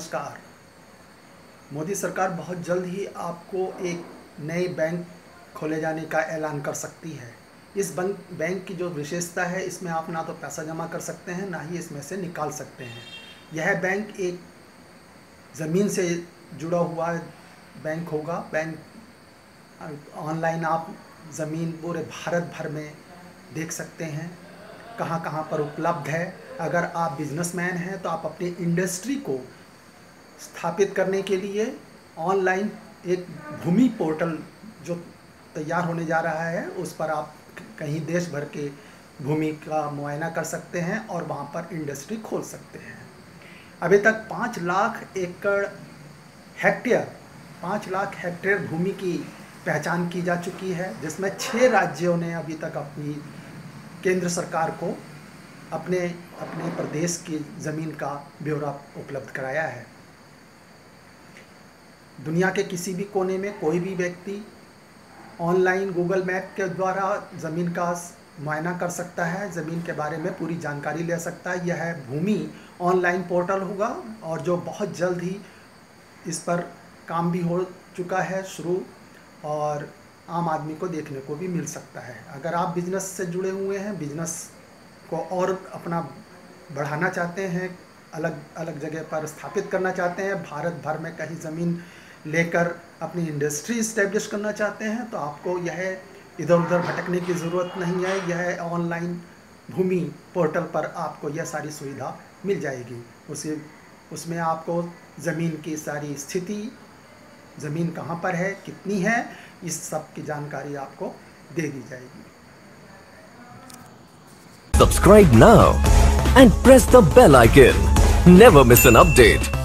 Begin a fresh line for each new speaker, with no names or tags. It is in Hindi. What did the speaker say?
नमस्कार। मोदी सरकार बहुत जल्द ही आपको एक नए बैंक खोले जाने का ऐलान कर सकती है। इस बैंक की जो विशेषता है, इसमें आप ना तो पैसा जमा कर सकते हैं, ना ही इसमें से निकाल सकते हैं। यह बैंक एक ज़मीन से जुड़ा हुआ बैंक होगा। बैंक ऑनलाइन आप ज़मीन पूरे भारत भर में देख सकते हैं, कहाँ कहाँ पर उपलब्ध है। अगर आप बिजनेसमैन हैं तो आप अपनी इंडस्ट्री को स्थापित करने के लिए ऑनलाइन एक भूमि पोर्टल जो तैयार होने जा रहा है, उस पर आप कहीं देश भर के भूमि का मुआयना कर सकते हैं और वहाँ पर इंडस्ट्री खोल सकते हैं। अभी तक 5 लाख हेक्टेयर भूमि की पहचान की जा चुकी है, जिसमें 6 राज्यों ने अभी तक अपनी केंद्र सरकार को अपने प्रदेश की ज़मीन का ब्यौरा उपलब्ध कराया है। दुनिया के किसी भी कोने में कोई भी व्यक्ति ऑनलाइन गूगल मैप के द्वारा ज़मीन का मुआयना कर सकता है, ज़मीन के बारे में पूरी जानकारी ले सकता है। यह भूमि ऑनलाइन पोर्टल होगा और जो बहुत जल्द ही इस पर काम भी हो चुका है शुरू, और आम आदमी को देखने को भी मिल सकता है। अगर आप बिजनेस से जुड़े हुए हैं, बिजनेस को और अपना बढ़ाना चाहते हैं, अलग अलग जगह पर स्थापित करना चाहते हैं, भारत भर में कहीं ज़मीन लेकर अपनी इंडस्ट्री इस्टेब्लिश करना चाहते हैं, तो आपको यह इधर उधर भटकने की ज़रूरत नहीं है। यह ऑनलाइन भूमि पोर्टल पर आपको यह सारी सुविधा मिल जाएगी। उसमें आपको ज़मीन की सारी स्थिति, ज़मीन कहाँ पर है, कितनी है, इस सब की जानकारी आपको दे दी जाएगी।
Subscribe now and press the bell icon. Never miss an update.